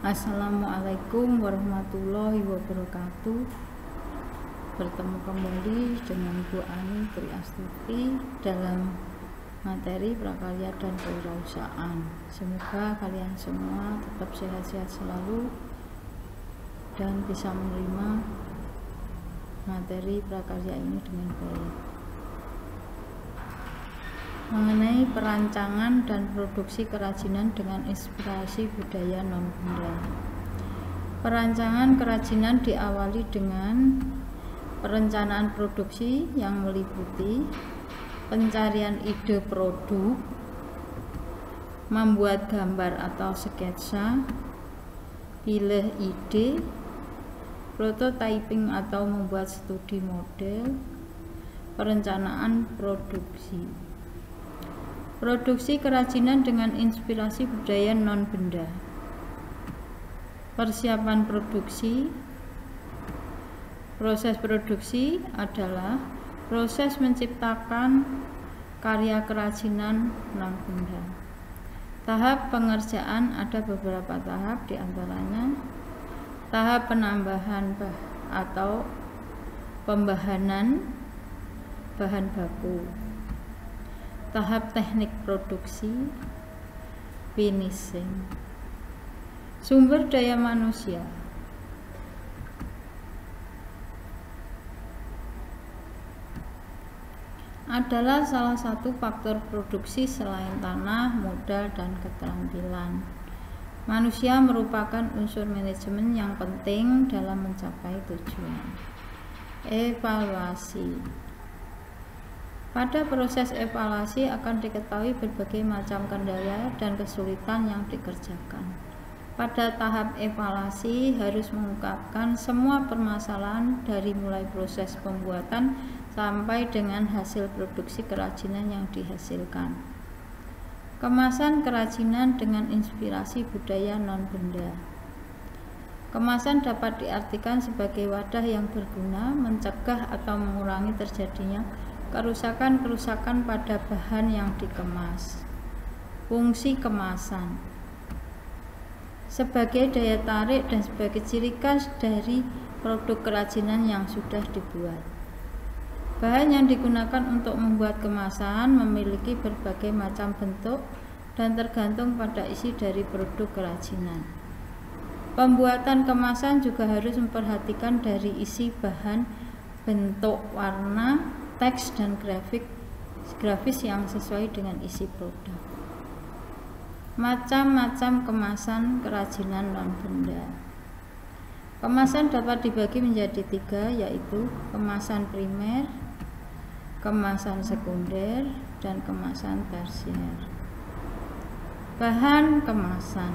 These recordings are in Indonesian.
Assalamualaikum warahmatullahi wabarakatuh. Bertemu kembali dengan Bu Ani Triastuti dalam materi prakarya dan kewirausahaan. Semoga kalian semua tetap sehat-sehat selalu dan bisa menerima materi prakarya ini dengan baik. Mengenai perancangan dan produksi kerajinan dengan inspirasi budaya non-benda. Perancangan kerajinan diawali dengan perencanaan produksi yang meliputi pencarian ide produk, membuat gambar atau sketsa, pilih ide, prototyping atau membuat studi model, perencanaan produksi. Produksi kerajinan dengan inspirasi budaya non-benda. Persiapan produksi. Proses produksi adalah proses menciptakan karya kerajinan non-benda. Tahap pengerjaan ada beberapa tahap, diantaranya tahap penambahan atau pembahanan bahan baku, tahap teknik produksi, finishing. Sumber daya manusia. Adalah salah satu faktor produksi selain tanah, modal, dan keterampilan. Manusia merupakan unsur manajemen yang penting dalam mencapai tujuan. Evaluasi. Pada proses evaluasi akan diketahui berbagai macam kendala dan kesulitan yang dikerjakan. Pada tahap evaluasi harus mengungkapkan semua permasalahan dari mulai proses pembuatan sampai dengan hasil produksi kerajinan yang dihasilkan. Kemasan kerajinan dengan inspirasi budaya non-benda. Kemasan dapat diartikan sebagai wadah yang berguna mencegah atau mengurangi terjadinya kerusakan-kerusakan pada bahan yang dikemas. Fungsi kemasan sebagai daya tarik dan sebagai ciri khas dari produk kerajinan yang sudah dibuat. Bahan yang digunakan untuk membuat kemasan memiliki berbagai macam bentuk dan tergantung pada isi dari produk kerajinan. Pembuatan kemasan juga harus memperhatikan dari isi bahan, bentuk, warna, teks, dan grafis yang sesuai dengan isi produk. Macam-macam kemasan kerajinan non-benda. Kemasan dapat dibagi menjadi 3, yaitu kemasan primer, kemasan sekunder, dan kemasan tersier. Bahan kemasan.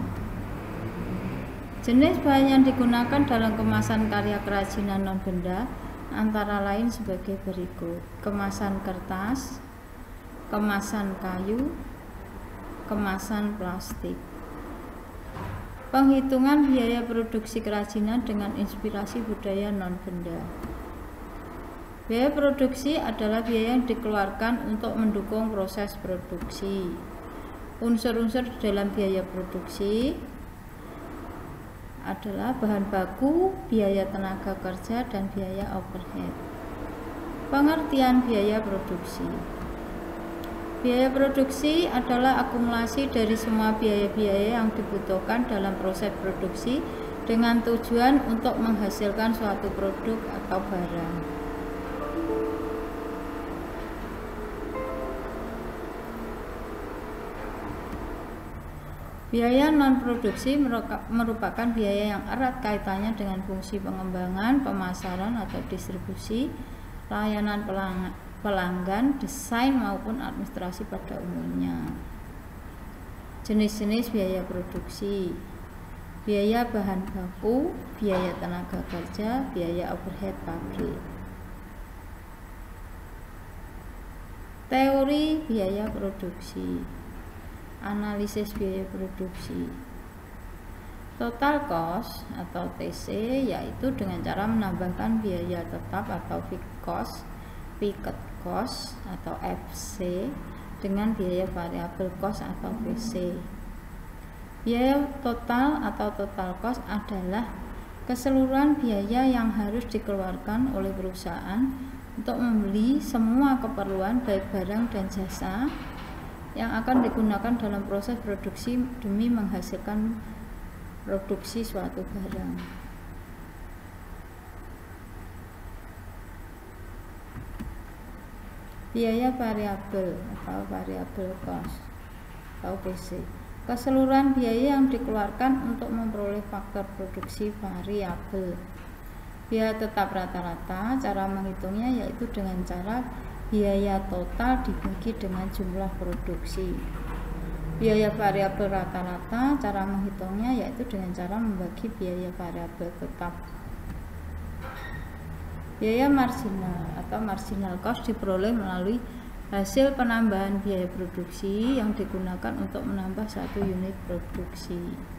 Jenis bahan yang digunakan dalam kemasan karya kerajinan non-benda antara lain sebagai berikut: kemasan kertas, kemasan kayu, kemasan plastik. Penghitungan biaya produksi kerajinan dengan inspirasi budaya non-benda. Biaya produksi adalah biaya yang dikeluarkan untuk mendukung proses produksi. Unsur-unsur dalam biaya produksi adalah bahan baku, biaya tenaga kerja, dan biaya overhead. Pengertian biaya produksi. Biaya produksi adalah akumulasi dari semua biaya-biaya yang dibutuhkan dalam proses produksi dengan tujuan untuk menghasilkan suatu produk atau barang. Biaya non-produksi merupakan biaya yang erat kaitannya dengan fungsi pengembangan, pemasaran atau distribusi, layanan pelanggan, desain maupun administrasi pada umumnya. Jenis-jenis biaya produksi. Biaya bahan baku, biaya tenaga kerja, biaya overhead pabrik. Teori biaya produksi. Analisis biaya produksi. Total cost atau TC yaitu dengan cara menambahkan biaya tetap atau fixed cost atau FC dengan biaya variable cost atau VC. Biaya total atau total cost adalah keseluruhan biaya yang harus dikeluarkan oleh perusahaan untuk membeli semua keperluan baik barang dan jasa yang akan digunakan dalam proses produksi demi menghasilkan produksi suatu barang. Biaya variabel atau variable cost atau PC, keseluruhan biaya yang dikeluarkan untuk memperoleh faktor produksi variabel. Biaya tetap rata-rata, cara menghitungnya yaitu dengan cara biaya total dibagi dengan jumlah produksi. Biaya variabel rata-rata, cara menghitungnya yaitu dengan cara membagi biaya variabel tetap. Biaya marginal atau marginal cost diperoleh melalui hasil penambahan biaya produksi yang digunakan untuk menambah satu unit produksi.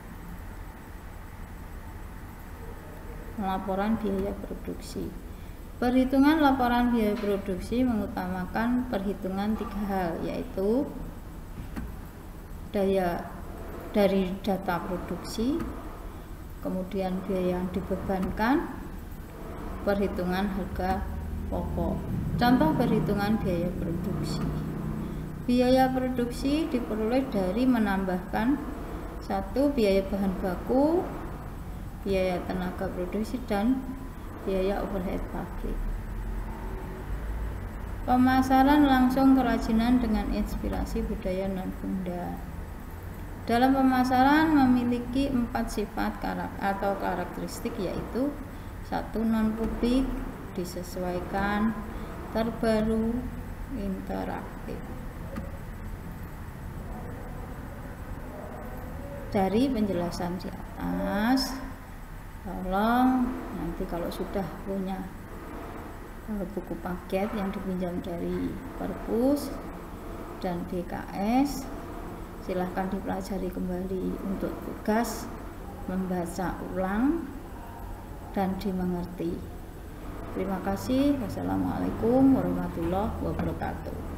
Laporan biaya produksi. Perhitungan laporan biaya produksi mengutamakan perhitungan 3 hal, yaitu daya dari data produksi, kemudian biaya yang dibebankan, perhitungan harga pokok. Contoh perhitungan biaya produksi. Biaya produksi diperoleh dari menambahkan 1. Biaya bahan baku, biaya tenaga produksi, dan biaya overhead pabrik. Pemasaran langsung kerajinan dengan inspirasi budaya non-Funda. Dalam pemasaran memiliki 4 sifat atau karakteristik, yaitu 1. Non-publik, disesuaikan, terbaru, interaktif. Dari penjelasan di atas, tolong nanti kalau sudah punya buku paket yang dipinjam dari Perpus dan BKS, silahkan dipelajari kembali untuk tugas membaca ulang dan dimengerti. Terima kasih. Wassalamualaikum warahmatullahi wabarakatuh.